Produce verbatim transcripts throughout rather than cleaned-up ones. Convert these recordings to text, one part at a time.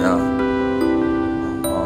Yeah. Uh,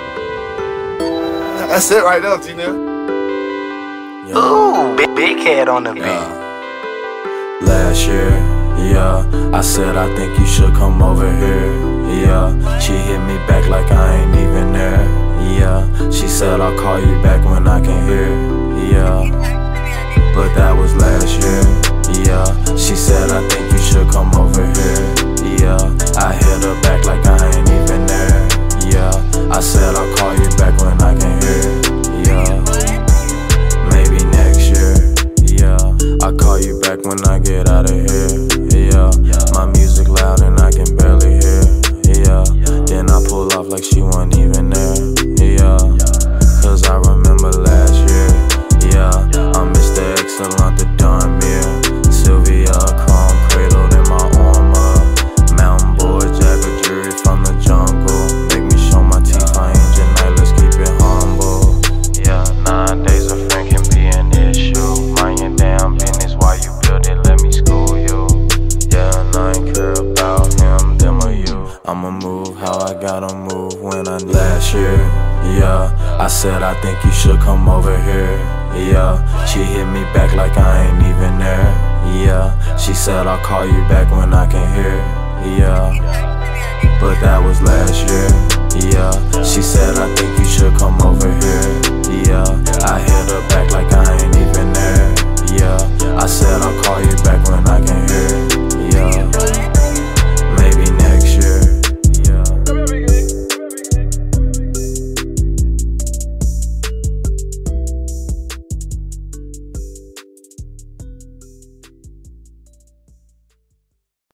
That's it right there, G-Nip. Yeah. Ooh, big, big head on the beat. Yeah. Last year, yeah, I said I think you should come over here. Yeah, she hit me back like I ain't even there. Yeah, she said I'll call you back when I can hear. Yeah, but that was last year. Yeah, she said I think you should come over here. Yeah, I hit her back like I ain't even there. Yeah, I said I'll call you back when I can hear. Yeah, maybe next year. Yeah, I'll call you back when I get out of here. Yeah, my music loud and I can barely hear. Yeah, then I pull off like she wasn't even there. Yeah, cause I remember last year. Yeah, I'm Mister Excellent, the Don Mir. Sylvia, chrome cradled in my armor. Mountain boy, Jagger jury from the jungle. Make me show my teeth, I ain't your night, let's keep it humble. Yeah, nine days a friend can be an issue. Mind your damn business while you build it, let me school you. Yeah, and I ain't care about him, them or you. I'ma move how I gotta move when I need. Last year, yeah, I said I think you should come over here. Yeah, she hit me back like I ain't even there. Yeah, she said I'll call you back when I can hear. Yeah, but that was last year. Yeah, she said I think you should come over here. Yeah, I hit her back like I ain't even there. Yeah, I said I'll call you back when I can hear.